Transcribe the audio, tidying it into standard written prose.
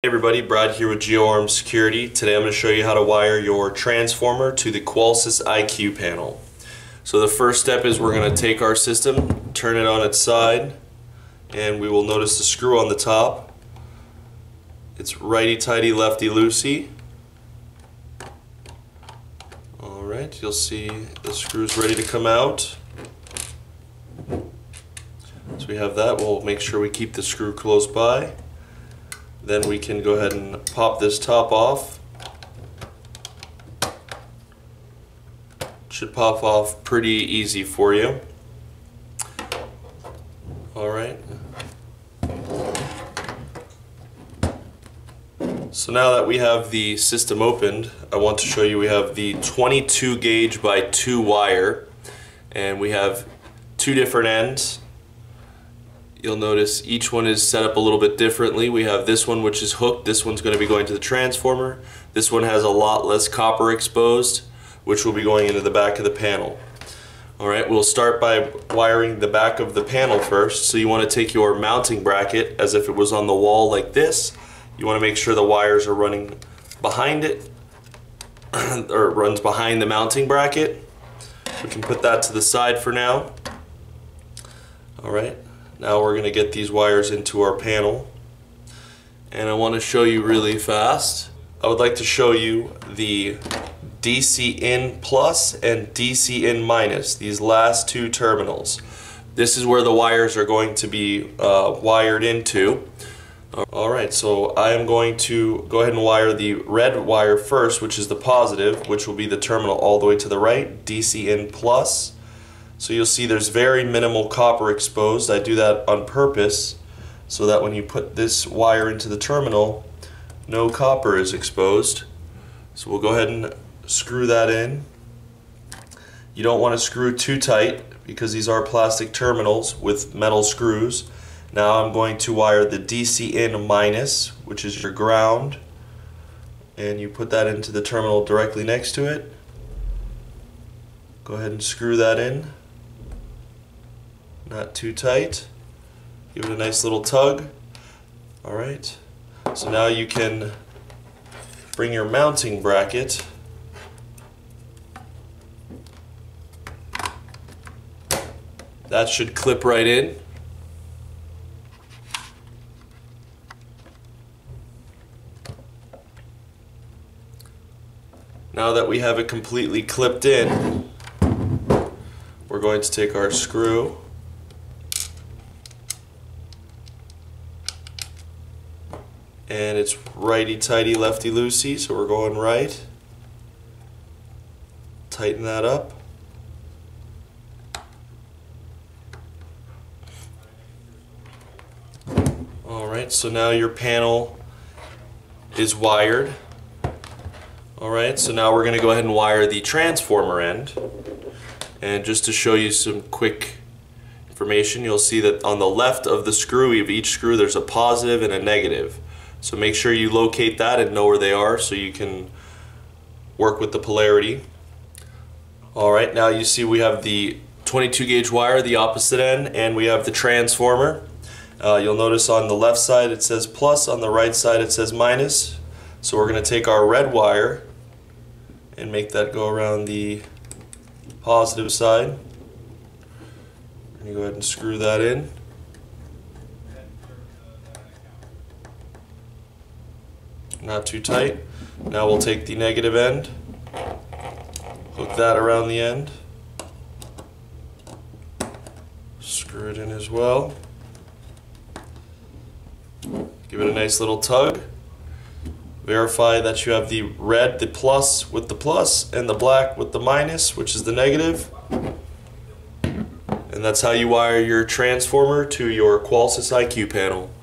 Hey everybody, Brad here with GeoArm Security. Today I'm going to show you how to wire your transformer to the Qolsys IQ panel. So the first step is we're going to take our system, turn it on its side, and we will notice the screw on the top. It's righty-tighty, lefty-loosey. Alright, you'll see the screw's ready to come out. So we have that. We'll make sure we keep the screw close by. Then we can go ahead and pop this top off. Should pop off pretty easy for you. Alright. So now that we have the system opened, I want to show you we have the 22 gauge by 2 wire, and we have two different ends. You'll notice each one is set up a little bit differently. We have this one which is hooked. This one's going to be going to the transformer. This one has a lot less copper exposed, which will be going into the back of the panel. Alright, we'll start by wiring the back of the panel first. So you want to take your mounting bracket as if it was on the wall like this. You want to make sure the wires are running behind it, or it runs behind the mounting bracket. We can put that to the side for now. Alright. Now we're going to get these wires into our panel, and I want to show you really fast. I would like to show you the DC in plus and DC in minus, these last two terminals. This is where the wires are going to be wired into. Alright, so I am going to go ahead and wire the red wire first, which is the positive, which will be the terminal all the way to the right, DC in plus. So you'll see there's very minimal copper exposed. I do that on purpose so that when you put this wire into the terminal, no copper is exposed. So we'll go ahead and screw that in. You don't want to screw too tight because these are plastic terminals with metal screws. Now I'm going to wire the DC in minus, which is your ground, and you put that into the terminal directly next to it. Go ahead and screw that in. Not too tight. Give it a nice little tug. Alright, so now you can bring your mounting bracket that should clip right in. Now that we have it completely clipped in, we're going to take our screw and it's righty-tighty, lefty-loosey, so we're going right. Tighten that up. Alright, so now your panel is wired. Alright, so now we're going to go ahead and wire the transformer end. And just to show you some quick information, you'll see that on the left of the screw, of each screw, there's a positive and a negative. So make sure you locate that and know where they are so you can work with the polarity. Alright, now you see we have the 22 gauge wire, the opposite end, and we have the transformer. You'll notice on the left side it says plus, on the right side it says minus. So we're going to take our red wire and make that go around the positive side. And you go ahead and screw that in. Not too tight. Now we'll take the negative end, hook that around the end, screw it in as well, give it a nice little tug, verify that you have the red, the plus with the plus, and the black with the minus, which is the negative, and that's how you wire your transformer to your Qolsys IQ panel.